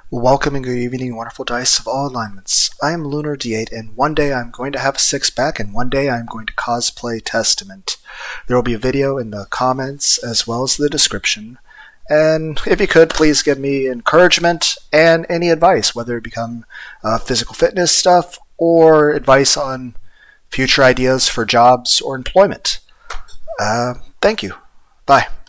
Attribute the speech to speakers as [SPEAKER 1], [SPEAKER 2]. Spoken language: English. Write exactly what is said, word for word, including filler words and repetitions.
[SPEAKER 1] Welcome and good evening, wonderful dice of all alignments. I am Lunar D eight, and one day I'm going to have a six-pack, and one day I'm going to cosplay Testament. There will be a video in the comments as well as the description. And if you could, please give me encouragement and any advice, whether it become uh, physical fitness stuff or advice on future ideas for jobs or employment. Uh, thank you. Bye.